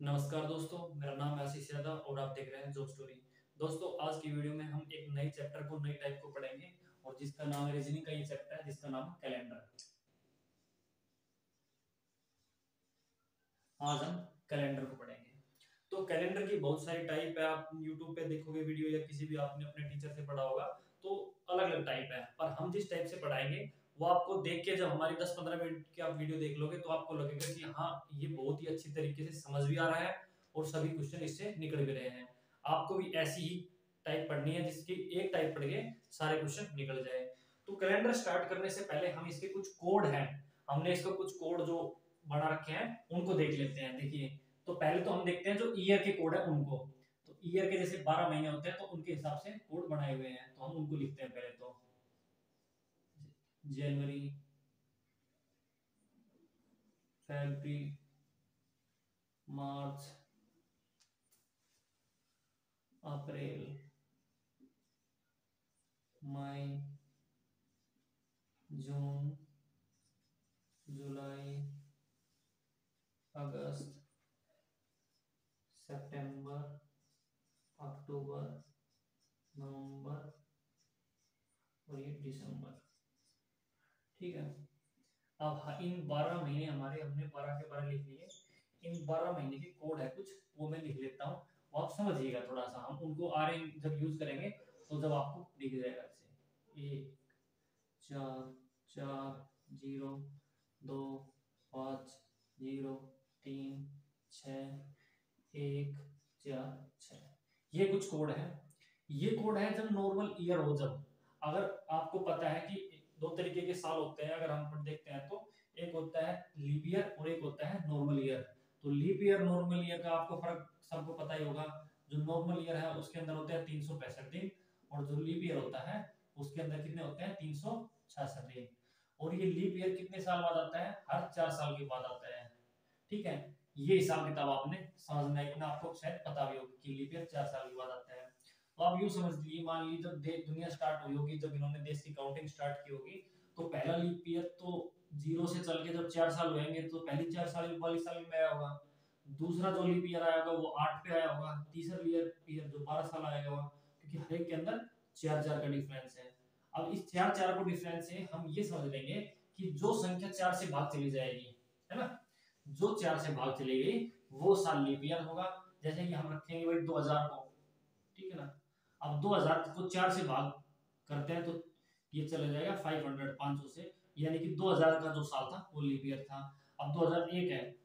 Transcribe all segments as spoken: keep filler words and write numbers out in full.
नमस्कार दोस्तों, मेरा नाम है आशीष यादव और आप देख रहे हैं जॉब स्टोरी। दोस्तों, आज की वीडियो में हम एक नई चैप्टर को नई टाइप को पढ़ेंगे और जिसका नाम है रीजनिंग का ये चैप्टर है जिसका नाम है कैलेंडर। आज हम कैलेंडर को पढ़ेंगे। तो कैलेंडर की बहुत सारी टाइप है, आप यूट्यूब पे देखोगे वीडियो या किसी भी आपने अपने टीचर से पढ़ा होगा तो अलग अलग टाइप है। पर हम जिस टाइप से पढ़ाएंगे वो आपको देख के जब हमारी दस पंद्रह मिनट की आप वीडियो देख लोगे तो आपको लगेगा कि हाँ, ये बहुत ही अच्छी तरीके से समझ भी आ रहा है और सभी क्वेश्चन इससे निकल भी रहे हैं। आपको भी ऐसी ही टाइप पढ़नी है जिसकी एक टाइप पढ़ के सारे क्वेश्चन निकल जाए। तो कैलेंडर स्टार्ट करने से पहले हम इसके कुछ कोड हैं, हमने इसका कुछ कोड जो बना रखे हैं उनको देख लेते हैं। देखिए, तो पहले तो हम देखते हैं जो ईयर के कोड है उनको। तो ईयर के जैसे बारह महीने होते हैं तो उनके हिसाब से कोड बनाए हुए हैं, तो हम उनको लिखते हैं। पहले तो जनवरी, फरवरी, मार्च, अप्रैल, मई, जून, जुलाई, अगस्त, सितंबर, अक्टूबर, नवंबर और ये दिसंबर। ठीक है। अब हाँ, इन बारह महीने हमारे हमने बारह के बारह लिख लिए। इन बारह महीने के कोड है कुछ, वो मैं लिख लेता हूँ, वो आप समझिएगा थोड़ा सा। हम उनको आ रहे जब यूज करेंगे तो जब आपको दिख जाएगा। ऐसे एक, चार, चार, जीरो, दो, पाँच, जीरो, तीन, छ, एक, चार, छ, ये कुछ कोड है। ये कोड है जब नॉर्मल ईयर हो। जब अगर आपको पता है कि दो तरीके के साल होते हैं, अगर हम देखते हैं तो एक होता है लीप ईयर और एक होता है नॉर्मल ईयर। तो लीप ईयर नॉर्मल ईयर का आपको फर्क सबको पता ही होगा। जो नॉर्मल ईयर है उसके अंदर होते हैं तीन सौ पैंसठ दिन और जो लीप ईयर होता है उसके अंदर कितने होते हैं, तीन सौ छियासठ दिन। और ये लीप ईयर कितने साल बाद आता है, हर चार साल के बाद आता है। ठीक है। ये हिसाब किताब आपने समझना है, इतना आपको शायद पता भी होगा कि लीप ईयर चार साल के बाद आता है। तो आप यूं समझ लीजिए, मान लीजिए जब दे- दुनिया स्टार्ट हुई होगी, जब इन्होंने देश की काउंटिंग स्टार्ट की होगी, तो पहला लीप ईयर तो जीरो से चल के जब चार साल होंगे तो पहली चार साल वाली साल में आया होगा। दूसरा जो लीप ईयर आया होगा वो आठ पे आया होगा। तीसरा ईयर ईयर जो बारह साल आएगा होगा, क्योंकि हर एक के अंदर चार चार का डिफरेंस है। अब इस चार चार को डिफरेंस से हम ये समझ लेंगे कि जो संख्या चार से भाग चली जाएगी, है ना, जो चार से भाग चली गई वो साल लीप ईयर होगा। जैसे कि हम रखेंगे भाई दो हज़ार को, ठीक है ना। अब दो हज़ार को चार से भाग करते हैं तो ये चला जाएगा पाँच सौ, पाँच सौ से, यानी कि दो हज़ार का जो साल था वो लीप ईयर था। अब दो हज़ार एक है,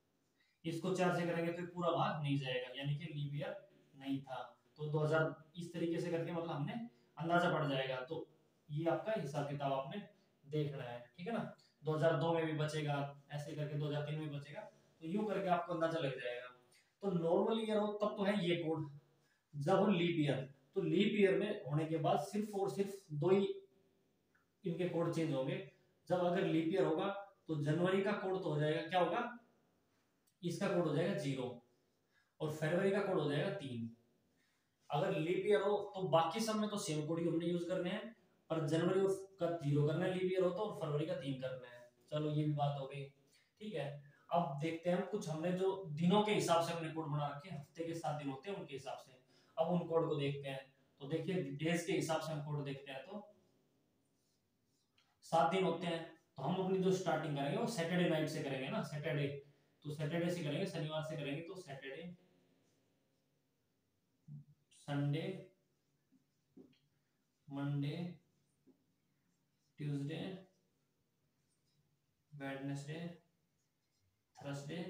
इसको चार से करेंगे तो पूरा भाग नहीं जाएगा, यानी कि लीप ईयर नहीं था। तो दो हज़ार इस तरीके से करके मतलब हमने अंदाजा पड़ जाएगा। तो ये आपका हिसाब किताब आपने देखना है, ठीक है ना। दो हज़ार दो में भी बचेगा, ऐसे करके दो हज़ार तीन में बचेगा, तो यूं करके आपको अंदाजा लग जाएगा। तो नॉर्मल ईयर हो तब तो है ये कोड। जब हो लीप ईयर, तो लीप ईयर में होने के बाद सिर्फ और सिर्फ दो ही इनके कोड चेंज होंगे। जब अगर लीप ईयर होगा तो जनवरी का कोड तो हो जाएगा, क्या होगा, इसका कोड हो जाएगा जीरो और फरवरी का कोड हो जाएगा तीन। अगर लीप ईयर हो तो बाकी सब में तो सेम कोड ही हमने यूज करने हैं, पर जनवरी का जीरो करना है लीप ईयर हो तो, और फरवरी का तीन करना है। चलो ये भी बात हो गई, ठीक है। अब देखते हैं कुछ हमने जो दिनों के हिसाब से हमने कोड बना रखे हैं, हफ्ते के सात दिन होते हैं उनके हिसाब से। अब उन कोड को देखते हैं। तो देखिए, डेज के हिसाब से हम कोड देखते हैं तो सात दिन होते हैं। तो हम अपनी जो स्टार्टिंग करेंगे वो सैटरडे नाइट से करेंगे ना, सैटरडे। तो सैटरडे से करेंगे, शनिवार से करेंगे, तो Saturday, Sunday, Monday, Tuesday, Wednesday, Thursday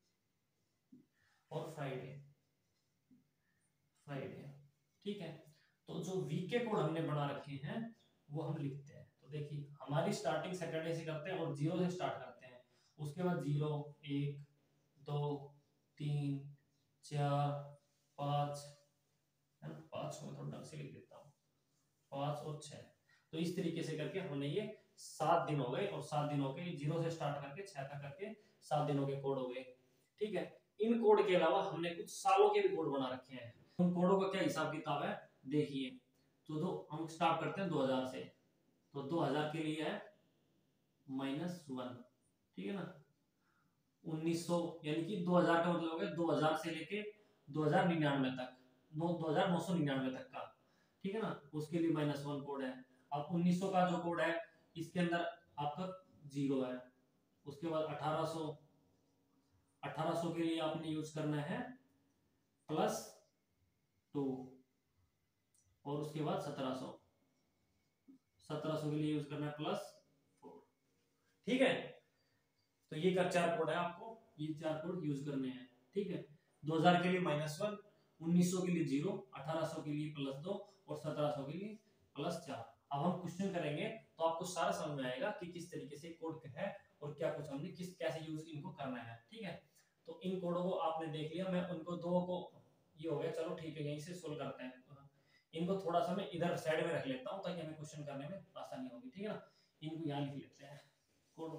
और फ्राइडे। फ्राइडे, ठीक है। तो जो वीक के कोड हमने बना रखे हैं वो हम लिखते हैं। तो देखिए, हमारी स्टार्टिंग सैटरडे से करते हैं और जीरो से स्टार्ट करते हैं। उसके बाद जीरो, एक, दो, तीन, चार, पाँच, है ना, पाँच को मैं थोड़ा ढंग से लिख देता हूँ, पाँच और छह। तो इस तरीके से करके हमने ये सात दिन हो गए, और सात दिन हो गए जीरो से स्टार्ट करके छह तक करके सात दिनों के कोड हो गए, ठीक है। इन कोड के अलावा हमने कुछ सालों के भी कोड बना रखे हैं। उन कोडों का क्या हिसाब किताब है देखिए। तो दो हम स्टार्ट करते हैं दो हज़ार से। तो दो हज़ार के लिए है माइनस वन, ठीक है ना। उन्नीस सौ यानी कि दो हजार का मतलब हो गया दो हजार से लेके दो हजार निन्यानवे तक, नौ दो हजार नौ सौ निन्यानवे तक का, ठीक है ना, उसके लिए माइनस वन कोड है। अब उन्नीस सौ का जो कोड है इसके अंदर आपका जीरो है। उसके बाद अठारह सौ, अठारह सौ के लिए आपने यूज करना है प्लस टू, और उसके बाद सत्रह सौ, सत्रह सौ के लिए यूज करना है प्लस फोर, ठीक है। तो ये का चार कोड है, आपको ये चार कोड यूज करने हैं, ठीक है। दो हजार के लिए माइनस वन, उन्नीस सौ के लिए जीरो, अठारह सौ के लिए प्लस दो, और सत्रह सौ के लिए प्लस चार। अब हम क्वेश्चन करेंगे तो आपको सारा समझ में आएगा कि किस तरीके से कोड है और क्या कुछ हमने किस कैसे यूज इनको करना है, ठीक है। तो इन कोडों को आपने देख लिया, मैं उनको दो को ये हो गया, चलो ठीक है, यहीं से सोल्व करते हैं। इनको थोड़ा सा मैं इधर साइड में रख लेता हूँ ताकि हमें क्वेश्चन करने में आसानी होगी, ठीक है ना। इनको यहाँ लिख लेते हैं कोड,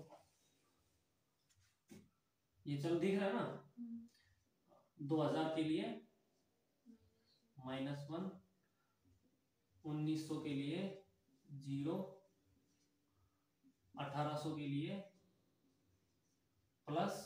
ये चलो दिख रहा है ना। दो हजार के लिए माइनस वन, उन्नीस सौ के लिए जीरो, अठारह सौ के लिए प्लस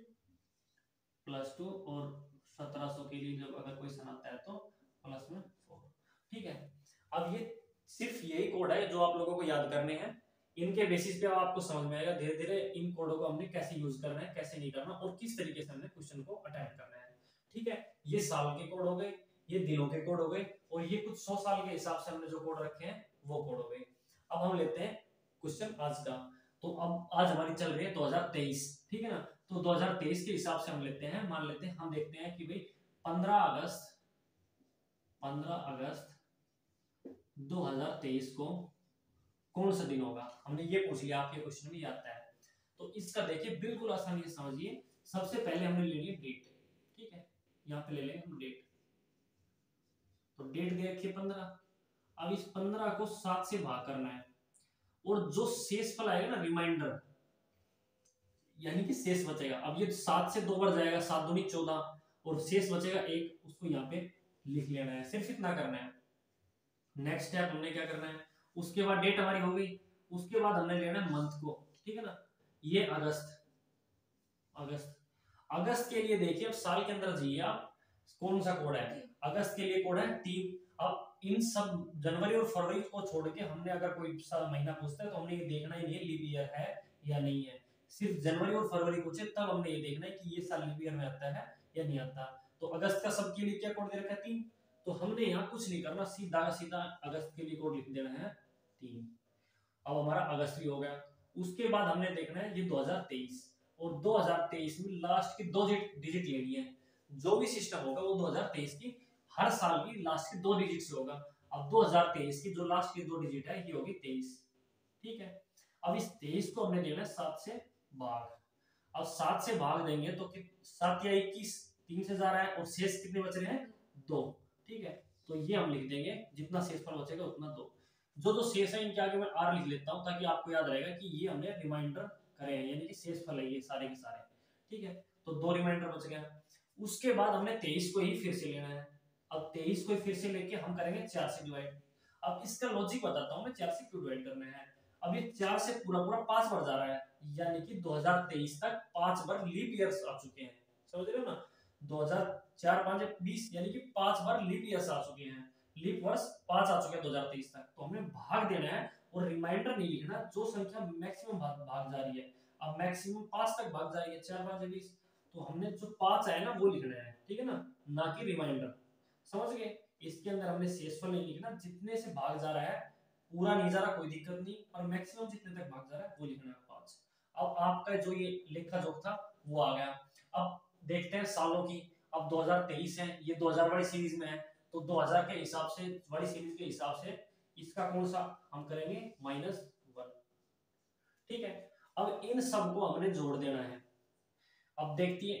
प्लस टू, और सत्रह सौ के लिए जब अगर कोई सन आता है तो प्लस में फोर, ठीक है। अब ये सिर्फ यही कोड है जो आप लोगों को याद करने हैं, इनके बेसिस पे आपको समझ में आएगा धीरे धीरे इन कोडों को हमने कैसे यूज करना है, कैसे नहीं करना, और किस तरीके से हमने क्वेश्चन को अटेम्प्ट करना है, ठीक है। ये साल के कोड हो गए, ये दिनों के कोड हो गए, और ये कुछ सौ साल के हिसाब से हमने जो कोड रखे हैं वो कोड हो गए। अब हम लेते हैं क्वेश्चन आज का। तो अब आज हमारी चल रही है दो हजार तेईस, ठीक है ना। तो दो हजार तेईस के हिसाब से हम लेते हैं, मान लेते हैं हम देखते हैं कि भाई पंद्रह अगस्त पंद्रह अगस्त दो हजार तेईस को कौन सा दिन होगा, हमने ये पूछ लिया, आपके क्वेश्चन में आता है। तो इसका देखिए बिल्कुल आसानी से समझिए। सबसे पहले हमने ले ली डेट, ठीक है, यहाँ पे ले लेंगे हम डेट। तो डेट दे रखी है पंद्रह, अब इस पंद्रह को सात से भाग करना है, और जो शेष फल आएगा ना रिमाइंडर, यानी कि शेष बचेगा। अब ये सात से दो बढ़ जाएगा, सात दूनी चौदह, और शेष बचेगा एक, उसको यहाँ पे लिख लेना है, सिर्फ इतना करना है। नेक्स्ट स्टेप हमने क्या करना है, उसके बाद डेट हमारी हो गई, उसके बाद हमने लेना है मंथ को, ठीक है ना। ये अगस्त, अगस्त अगस्त के लिए देखिए, अब साल के अंदर जाइए आप, कौन सा कोड है, अगस्त के लिए कोड है तीन। अब इन सब जनवरी और फरवरी को छोड़ के हमने अगर कोई सा महीना पूछता है तो हमने ये देखना ही नहीं है लीप ईयर है या नहीं है, सिर्फ जनवरी और फरवरी पूछे तब हमने ये देखना है कि ये साल लीप ईयर में आता है या नहीं आता। तो अगस्त का सबके लिए क्या कोड दे रखा है, तीन। तो हमने यहाँ कुछ नहीं करना, सीधा सीधा अगस्त के लिए कोड लिख देना है तीन। अब हमारा अगस्त भी हो गया। उसके बाद हमने देखना है ये दो हजार तेईस, और दो हजार तेईस में लास्ट की दो डिजिट लेनी है। जो भी सिस्टम होगा वो दो हजार तेईस की हर साल की लास्ट की दो डिजिट से होगा। अब दो हजार तेईस की जो लास्ट की दो डिजिट है ये होगी तेईस, ठीक है। अब इस तेईस को हमने देना है सात से भाग। अब सात से भाग देंगे तो सात या इक्कीस, तीन से जा रहा है, और शेष कितने बच रहे हैं, दो, ठीक है। तो ये हम लिख देंगे, जितना शेषफल बचेगा उतना दो। जो जो शेष है इनके आगे मैं आर लिख लेता हूं ताकि आपको याद रहेगा कि ये हमने रिमाइंडर करे हैं, यानी कि शेषफल है ये सारे के सारे, ठीक है। तो दो रिमाइंडर बच गया। उसके बाद हमने तेईस को ही फिर से लेना है। अब तेईस को फिर से लेके हम करेंगे चार से डिवाइड। अब इसका लॉजिक बताता हूं मैं, चार से क्यों डिवाइड करना है। अब ये चार से पूरा पूरा पांच बार जा रहा है, यानी कि दो हजार तेईस तक पांच बार लीप ईयर्स आ चुके हैं, समझ रहे हो ना। दो हजार चार पांच बीस, यानी कि पांच बार लीप ईयर्स आ चुके हैं, लीप वर्ष पांच आ चुके हैं दो हजार तेईस तक। तो हमें भाग देना है और रिमाइंडर नहीं लिखना, जो संख्या मैक्सिमम भाग, भाग जा रही है। अब मैक्सिमम पांच तक भाग जा रही है, चार पांच बीस, तो हमने जो पांच है ना वो लिखना है, ठीक है ना, ना कि रिमाइंडर, समझ गए। इसके अंदर हमने शेषफल नहीं लिखना, जितने से भाग जा रहा है पूरा नहीं जा रहा कोई दिक्कत नहीं, और मैक्सिमम जितने तक भाग जा रहा है वो लिखना है पांच। अब आपका जो ये लेखा जोख था वो आ गया। अब देखते हैं सालों की। अब दो हजार तेईस है, ये दो हजार वाली सीरीज में है, तो दो हजार के हिसाब से वाली सीरीज के हिसाब से इसका कौन सा हम करेंगे, माइनस वन, ठीक है। अब इन सब को हमने जोड़ देना है। अब देखिए,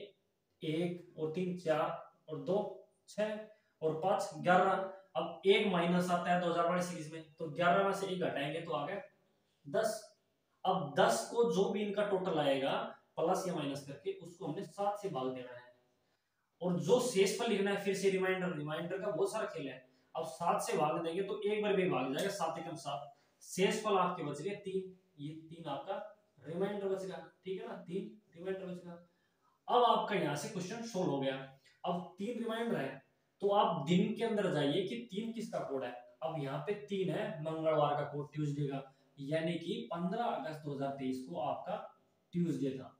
एक और तीन चार और दो छह और पांच ग्यारह। अब एक माइनस आता है दो हजार वाली सीरीज में, तो ग्यारह में से एक घटाएंगे तो आ गया दस। अब दस को जो भी इनका टोटल आएगा प्लस या माइनस करके उसको हमने सात से भाग देना है, और जो शेषफल लिखना है फिर से रिमाइंडर, रिमाइंडर का बहुत सारा खेल है। अब सात से भाग देंगे तो एक बार भी भाग जाएगा, सात एकम सात, शेषफल आपके बच गए तीन, ये तीन आपका रिमाइंडर बचेगा, ठीक है ना, तीन रिमाइंडर बचेगा। अब आपका यहाँ से क्वेश्चन सोल्व हो गया। अब तीन रिमाइंडर है तो आप दिन के अंदर जाइए कि तीन किसका कोड है। अब यहाँ पे तीन है मंगलवार का कोड, ट्यूसडे का, यानी कि पंद्रह अगस्त दो हजार तेईस को आपका ट्यूसडे था।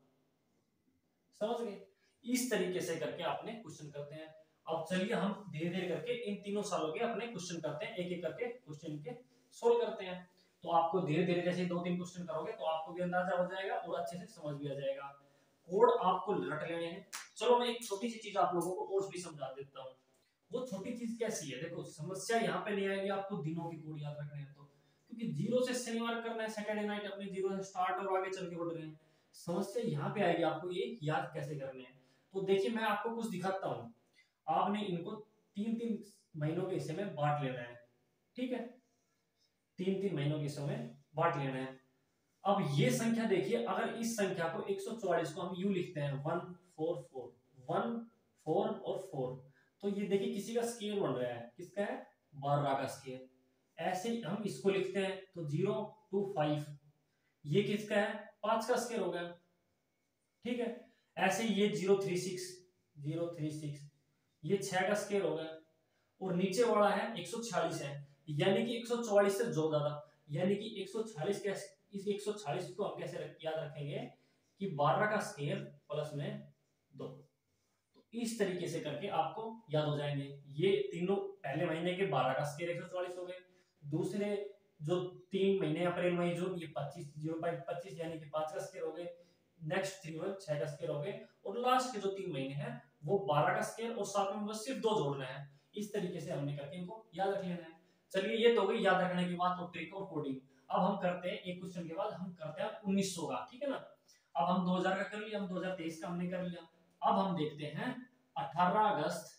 समझ गए? इस तरीके से करके आपने क्वेश्चन करते हैं। अब चलिए हम धीरे धीरे करके इन तीनों सालों के अपने क्वेश्चन करते हैं, एक एक करके क्वेश्चन के सोल्व करते हैं। तो आपको धीरे धीरे जैसे दो तीन क्वेश्चन करोगे तो आपको भी अंदाजा हो जाएगा और अच्छे से समझ भी आ जाएगा। कोड आपको रट लेने हैं। चलो मैं एक छोटी सी चीज आप लोगों को और भी समझा देता हूँ। वो छोटी चीज कैसी है, देखो समस्या यहाँ पे नहीं आएगी आपको दिनों की कोड याद रखने हैं तो, क्योंकि जीरो से शनिवार करना है, सैटरडे नाइट अपने जीरो से स्टार्ट और आगे चल के बढ़ रहे हैं। समस्या यहाँ पे आएगी आपको ये याद कैसे करने हैं। तो देखिए मैं आपको कुछ दिखाता हूँ, आपने इनको तीन तीन महीनों के हिस्से में बांट लेना है। ठीक है, तीन तीन महीनों के हिस्सों में बांट लेना है। अब ये संख्या देखिए, अगर इस संख्या को एक सौ चौवालीस को हम यू लिखते हैं one four four one four और फोर, तो ये देखिए किसी का स्केल बन रहा है, किसका है, बारह का स्केल। ऐसे ही हम इसको लिखते हैं तो जीरो टू फाइव, ये किसका है, पांच का स्केल हो गया। ठीक है, ऐसे ये zero three six zero three six ये छह का स्केल हो गया। और नीचे वाला है एक सौ छियालीस है, यानी कि एक सौ चौवालीस से जो ज्यादा, यानी कि एक सौ छियालीस के इस एक सौ छियालीस को हम कैसे रख, याद रखेंगे कि बारह का स्केल प्लस में दो। तो इस तरीके से करके आपको याद हो जाएंगे। ये तीनों पहले महीने के बारह का स्केल एक सौ चौवालीस हो गए, दूसरे जो तीन महीने अप्रैल मई जून ये पच्चीस जीरो पॉइंट पच्चीस यानी कि पांच का स्केल हो गए, नेक्स्ट थ्री मंथ छह का स्केल हो गए, और लास्ट के जो तीन महीने हैं वो बारह का स्केल और साथ में बस सिर्फ दो जोड़ना है। इस तरीके से हमने करके इनको याद रख लेना है। चलिए ये तो गई याद रखने की बात और ट्रिक और कोडिंग। अब हम करते हैं एक क्वेश्चन के बाद हम करते हैं उन्नीस सौ का। ठीक है ना, अब हम दो हज़ार का कर लिया, हम दो हज़ार तेईस का हमने कर लिया। अब हम देखते हैं अठारह अगस्त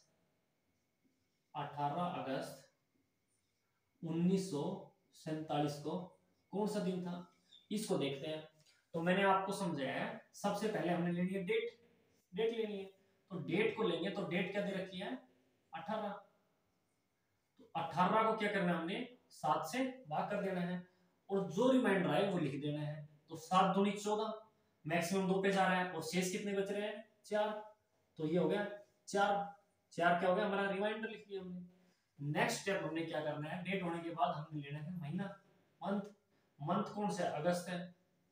अठारह अगस्त उन्नीस सौ सैतालीस को कौन सा दिन था, इसको देखते हैं। तो मैंने आपको समझाया है, सबसे पहले हमने लेनी है डेट, डेट लेनी है। तो डेट को लेंगे तो डेट क्या दे रखी है, अठारह। तो अठारह को क्या करना है, हमने सात से भाग कर देना है और जो रिमाइंडर है वो लिख देना है। तो सात दूनी चौदह, मैक्सिमम दो पे जा रहा है और शेष कितने बच रहे हैं, चार। तो ये हो गया चार, चार क्या हो गया हमारा, रिमाइंडर लिख दिया हमने। नेक्स्ट स्टेप हमने क्या करना है, डेट होने के बाद हमने लेना है महीना, मंथ। मंथ कौन सा है, अगस्त है,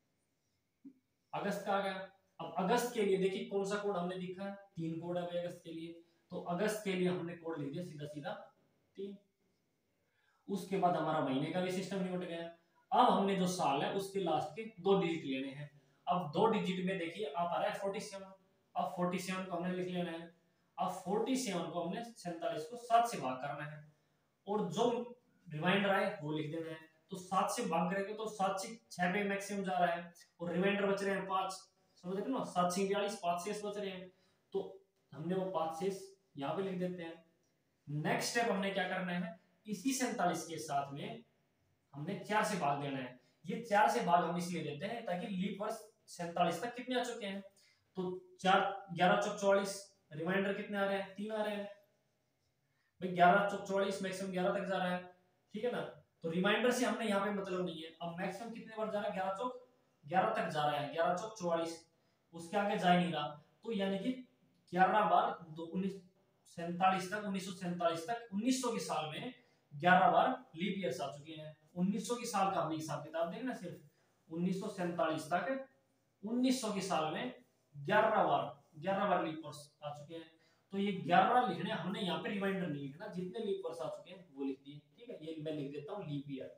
अगस्त का आ गया। अब अगस्त के लिए देखिए कौन सा कोड हमने लिखा है, तीन कोड है अगस्त के लिए। तो अगस्त के लिए हमने कोड लिख दिया सीधा सीधा तीन। उसके बाद हमारा महीने का भी सिस्टम निपट गया। अब हमने जो साल है उसके लास्ट के दो डिजिट लेने हैं। अब दो डिजिट में देखिए आप आ रहा है फोर्टी सेवन। अब फोर्टी सेवन को हमने लिख लेना है। अब फोर्टी सेवन को हमने सैंतालीस को सात से भाग करना है और जो रिमाइंडर आए वो लिख देना है। तो सात से भाग करेंगे तो सात से छह पे मैक्सिमम जा रहा है और रिमाइंडर बच रहे हैं पांच। समझ रहे ना, सात से बयालीस, पांच शेष बच रहे हैं। तो हमने वो पांच शेष यहाँ पे लिख देते हैं। नेक्स्ट स्टेप हमने क्या करना है, इसी सैंतालीस के साथ में हमने चार से भाग देना है। ये चार से भाग हम इसलिए देते हैं ताकि लीप वर्ष सैंतालीस तक कितने आ चुके हैं, तो चार ग्यारह चौक चौवालीस, रिमाइंडर कितने आ रहे हैं, तीन आ रहे हैं भाई, ग्यारह चौक चौवालीस मैक्सिमम ग्यारह तक जा रहा है। ठीक है ना, तो रिमाइंडर से हमने यहाँ पे मतलब नहीं है। अब मैक्सिमम कितने बार जा रहा है, ग्यारह चौक ग्यारह तक जा रहा है, ग्यारह चौक चौवालीस, उसके आगे जा ही नहीं रहा। तो यानी कि ग्यारह बार उन्नीस सैंतालीस तक, उन्नीस सौ सैंतालीस तक, उन्नीस सौ के साल में ग्यारह बार लीप ईयर्स आ चुके हैं। उन्नीस सौ के साल का हमने हिसाब किताब देंगे ना, सिर्फ उन्नीस सौ सैंतालीस तक उन्नीस सौ के साल में ग्यारह बार ग्यारह बार लीप वर्ष आ चुके हैं। तो ये ग्यारह लिखने हमने यहाँ पे रिमाइंडर नहीं लिखना, जितने लीप वर्ष आ चुके हैं वो लिख दिए। ठीक है, ये मैं लिख देता हूँ leap year,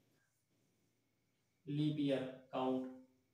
leap year count.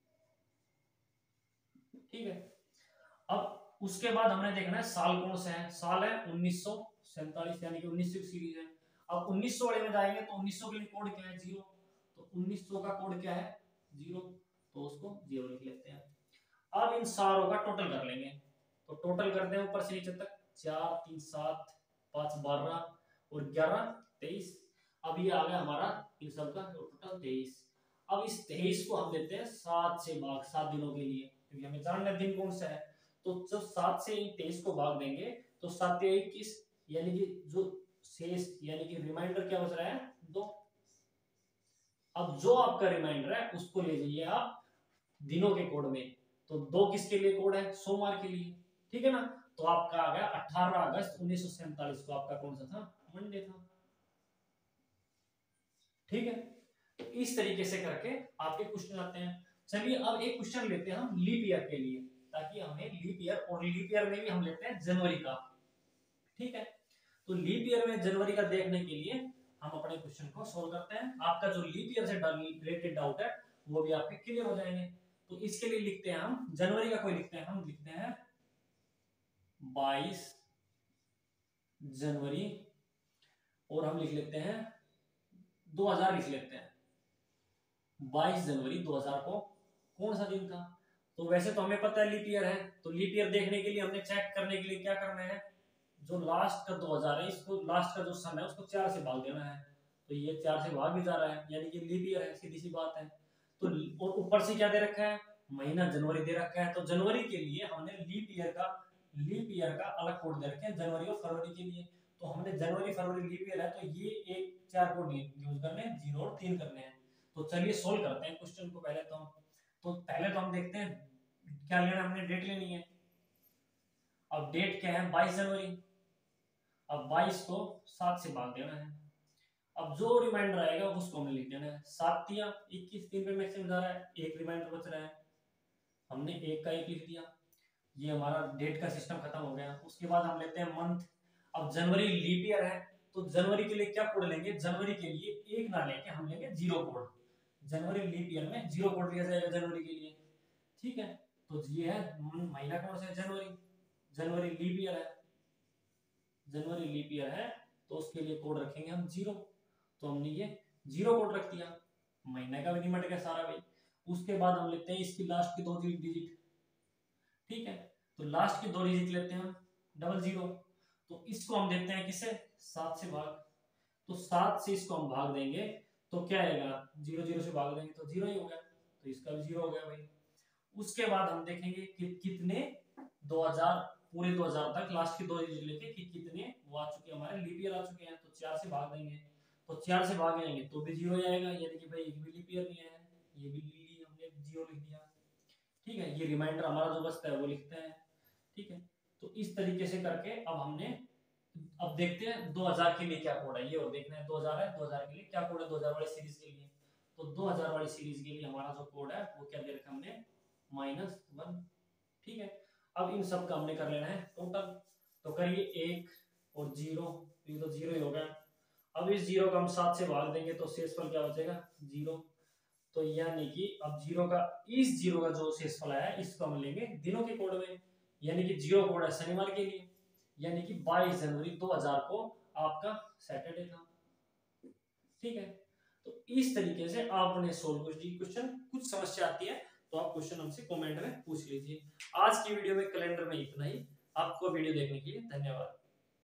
ठीक है, अब उसके बाद हमने देखना है साल कौन सा है, साल है उन्नीस सौ सैंतालीस यानी कि उन्नीस सौ की सीरीज है। अब उन्नीस सौ वाले में जाएंगे तो उन्नीस सौ के लिए कोड क्या है, जीरो। तो उन्नीस सौ का कोड क्या है, जीरो, तो उसको जीरो लिख लेते हैं। अब इन सारों का टोटल कर लेंगे। तो टोटल करते हैं ऊपर से नीचे तक, चार तीन सात पांच बारह और ग्यारह तेईस। अब ये आ गया हमारा इन सब का टोटल तेईस। अब इस तेईस को हम देते हैं सात से भाग, सात दिनों के लिए, क्योंकि हमें जानना है दिन कौन सा है। तो जब सात से तेईस को भाग देंगे तो सात इक्कीस, यानी कि जो शेष यानी कि रिमाइंडर क्या बच रहा है, दो। अब जो आपका रिमाइंडर है उसको ले जाइए आप दिनों के कोड में। तो दो किसके लिए कोड है, सोमवार के लिए, ठीक है ना। तो आपका आ गया अठारह अगस्त उन्नीस सौ सैंतालीस को आपका कौन सा था, मंडे था, ठीक है। तो इस तरीके से करके आपके क्वेश्चन आते हैं। चलिए अब एक क्वेश्चन लेते हैं हम लीप ईयर के लिए, ताकि हमें लीप ईयर, और लीप ईयर में भी हम लेते हैं जनवरी का, ठीक है। तो लीप ईयर में जनवरी का देखने के लिए हम अपने क्वेश्चन को सोल्व करते हैं। आपका जो लीप ईयर से रिलेटेड डाउट है वो भी आपके क्लियर हो जाएंगे। तो इसके लिए लिखते हैं हम जनवरी का, कोई लिखते हैं, हम लिखते हैं बाईस जनवरी, और हम लिख लेते हैं दो हज़ार, लिख लेते हैं बाईस जनवरी दो हज़ार को कौन सा दिन था। तो वैसे तो हमें पता है लीप ईयर है, तो लीप ईयर देखने के लिए हमने चेक करने के लिए क्या करना है, जो लास्ट का दो हज़ार है, इसको लास्ट का जो सन है उसको चार से भाग देना है। तो ये चार से भाग भी जा रहा है, यानी कि लीप ईयर है, सीधी सी बात है। तो और ऊपर से क्या दे रखा है, महीना जनवरी दे रखा है। तो जनवरी के लिए हमने लीप ईयर का लीप ईयर का अलग कोड दे रखे हैं जनवरी और फरवरी के लिए। तो हमने जनवरी फरवरी लीप ईयर है, तो ये एक चार कोड यूज करने हैं, जीरो और तीन करने हैं। तो चलिए सोल्व करते हैं क्वेश्चन को पहले तो। तो पहले तो हम देखते हैं क्या लेना, हमने डेट लेनी है। अब डेट क्या है, बाईस जनवरी। अब बाईस को सात से भाग देना है। अब जो रिमाइंडर आएगा उसको हमने लिख देना है, सात दिया इक्कीस, तीन पे मैक्सिमम जा रहा है, एक रिमाइंडर बच रहा है, हमने एक का एक लिख दिया। ये हमारा डेट का सिस्टम खत्म हो गया। उसके बाद हम लेते हैं मंथ। अब जनवरी लीप ईयर है, तो जनवरी के लिए क्या कोड लेंगे, जनवरी के लिए एक ना लेके हम लेंगे जीरो कोड। जनवरी लीप ईयर में जीरो कोड लिया जाएगा जनवरी के लिए, ठीक है। तो ये है महीना कौन सा है, जनवरी, जनवरी लीप ईयर है, जनवरी लीप ईयर है, तो उसके लिए कोड रखेंगे हम जीरो। तो हमने ये जीरो कोड रख दिया, महीने का भी निमट गया सारा भाई। उसके बाद हम लेते हैं इसकी लास्ट की दो डिजिट, ठीक है। तो लास्ट की दो डिजिट लेते हैं हम डबल जीरो। तो इसको हम देते हैं किसे, सात से भाग। तो सात से इसको हम भाग देंगे तो क्या आएगा, जीरो जीरो से भाग देंगे तो जीरो ही हो गया, तो इसका भी जीरो हो गया भाई। उसके बाद हम देखेंगे कि कितने दो हज़ार पूरे दो हज़ार तक लास्ट की दो डिजिट लेके कि कितने वो आ चुके हैं, हमारे लीप ईयर आ चुके हैं। तो चार से भाग देंगे, तो चार से भागेंगे तो भी जीरो आएगा, यानी कि भाई एक भी लीप ईयर नहीं है, ये भी ली हमने जीरो लिख दिया, ठीक है। ये रिमाइंडर हमारा जो बचता है वो लिखते हैं, ठीक है। तो इस तरीके से करके अब हमने, अब देखते हैं दो हज़ार के लिए क्या कोड है, ये और देखना है दो हज़ार है, दो हज़ार के लिए क्या कोड है दो हज़ार वाली सीरीज के लिए। तो दो हज़ार वाली सीरीज के लिए हमारा जो कोड है वो क्या दे रखा हमने, माइनस वन, ठीक है। अब इन सब का हमने कर लेना है टोटल। तो करिए एक और जीरो, ये तो जीरो ही हो गया। अब इस जीरो का हम सात से भाग देंगे तो शेषफल क्या बचेगा, जीरो। तो यानी कि अब जीरो का, इस जीरो का जो शेषफल आया इसको हम लेंगे दिनों के कोड में, यानी कि जीरो कोड है शनिवार के लिए, यानी कि बाईस जनवरी दो हज़ार को आपका सैटरडे था, ठीक है। तो इस तरीके से आपने सोल्व कर दी क्वेश्चन। कुछ समस्या आती है तो आप क्वेश्चन हमसे कमेंट में पूछ लीजिए। आज की वीडियो में कैलेंडर में इतना ही। आपको वीडियो देखने के लिए धन्यवाद।